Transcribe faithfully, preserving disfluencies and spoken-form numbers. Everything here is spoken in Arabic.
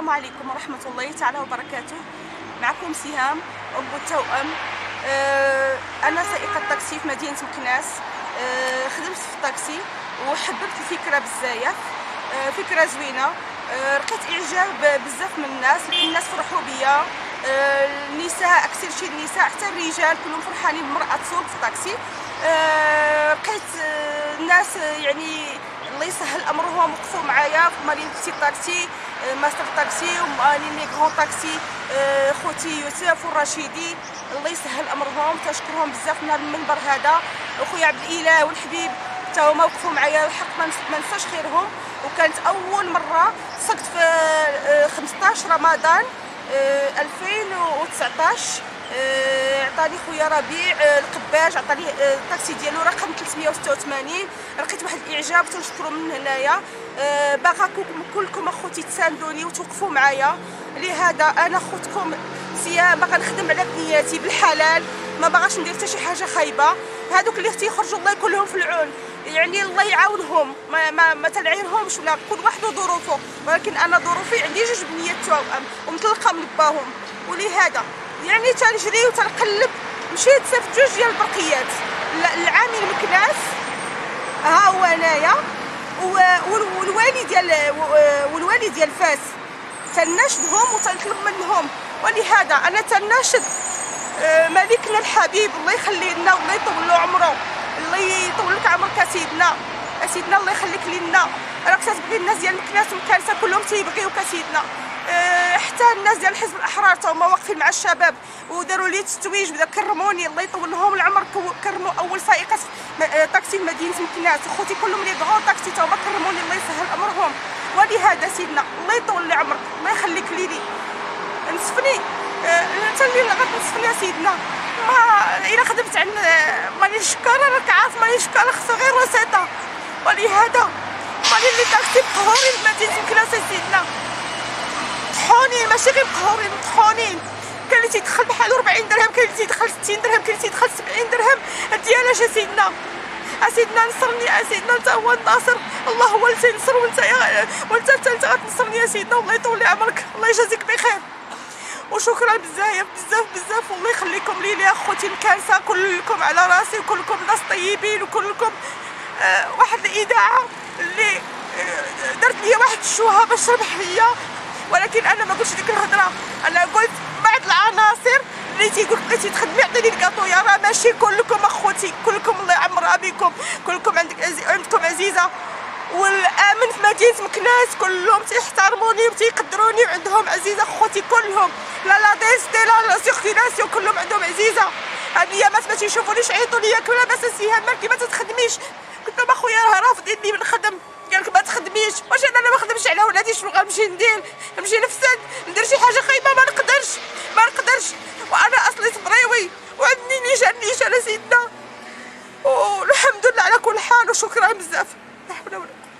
السلام عليكم ورحمة الله تعالى وبركاته. معكم سهام أم التوأم. أه أنا سائقة طاكسي في مدينة مكناس. أه خدمت في الطاكسي وحببت الفكرة بزاف. أه فكرة زوينة. أه لقيت إعجاب بزاف من الناس، الناس فرحوا بيا. أه النساء، أكثر شي النساء، حتى الرجال كلهم فرحانين بمرأة تسوق في الطاكسي. أه لقيت أه الناس يعني الله يسهل امرهم وقفوا معايا في مالين تاكسي طاكسي، ماستر طاكسي ومالين غون طاكسي، خوتي يوسف والرشيدي الله يسهل امرهم. تشكرهم بزاف من المنبر هذا. اخويا عبد الاله والحبيب تا هما وقفوا معايا، الحق ما ننساش خيرهم. وكانت اول مره سقت في خمسطاش رمضان ألفين وتسعطاش. عطاني خويا ربيع القباج، عطاني الطاكسي ديالو رقم ثلاثمية وستة وثمانين. لقيت واحد الاعجاب تنشكروا من هنايا. باغا كلكم اخوتي تساندوني وتوقفوا معايا، لهذا انا خوتكم سيام باغا نخدم على بنياتي بالحلال، ما باغاش ندير حتى شي حاجه خايبه. هادوك اللي تيخرجوا الله يكون لهم في العون، يعني الله يعاونهم، ما ما, ما تنعيرهمش ولا كل واحد وظروفه، ولكن انا ظروفي عندي جوج بنيات توأم ومطلقه من باهم، ولهذا يعني تنجري وتنقلب. مشيت صيفط جوج ديال البرقيات العامل مكناس ها هو انايا، والوالي ديال والوالي ديال فاس تناشدهم وتنطلب منهم. ولهذا انا تناشد ملكنا الحبيب الله يخلي لنا والله يطول له عمره، الله يطول لك عمرك سيدنا سيدنا الله يخليك لينا. راك تتبغي الناس ديال مكناس ومكانسه كلهم تيبغيوك سيدنا. أه حتى الناس ديال الحزب الاحرار تا هما واقفين مع الشباب وداروا لي التتويج، بدا كرموني الله يطول لهم العمر. كرموا اول سائقه طاكسي في مدينه مكناس، خوتي كلهم لي غون طاكسي تا هما كرموني الله يسهل امرهم. ولهذا سيدنا الله يطول لي عمرك الله يخليك ليلي. نصفني انت اللي غتنصفني يا سيدنا. ما الا خدمت عن ماني شكاره راك عارف ماني شكاره، خصها غير وسيطه. ولهذا ماني اللي طاكسي قهوري في مدينه مكناس يا سيدنا، طحونين ماشي غير قهورين، طحونين. كاين اللي تيدخل بحال أربعين درهم، كاين اللي تيدخل ستين درهم، كاين اللي تيدخل سبعين درهم. ديالاش يا سيدنا؟ اسيدنا نصرني اسيدنا، انت هو الناصر، الله هو اللي تينصر، وانت وانت انت غتنصرني يا سيدنا. الله يطول لي عمرك الله يجازيك بخير، وشكرا بزاف بزاف بزاف. والله يخليكم لي يا اخوتي مكانسه، كلكم على راسي وكلكم ناس طيبين وكلكم. آه واحد الاذاعه اللي آه درت لي واحد الشوهه باش تربح ليا، ولكن انا ما قلتش ديك الهضره. انا قلت بعض العناصر اللي تيقول بغيتي تخدمي عطيني الكاطو، راه ماشي كلكم اخوتي، كلكم الله يعمرها بكم، كلكم عندك عندكم عزيزه. والامن في مدينه مكناس كلهم تيحترموني وتيقدروني وعندهم عزيزه اخوتي كلهم، لا لا ديستي لا لا سيركيلاسيون كلهم عندهم عزيزه. هاد الايامات ما تيشوفونيش عيطوا ليا كلا باس سيهام مالكي ما تتخدميش. قلت لهم اخويا راه رافضيني من الخدم، قال لك ما تخدميش. واش انا ما نخدمش على ولادي؟ شنو غنمشي ندير؟ نمشي نفسد ندير شي حاجه خايبه؟ ما نقدرش ما نقدرش. وانا اصلي صبريوي وعندي نيشان نيشان سيدنا، والحمد لله على كل حال وشكرا بزاف. لا حول ولا قوه.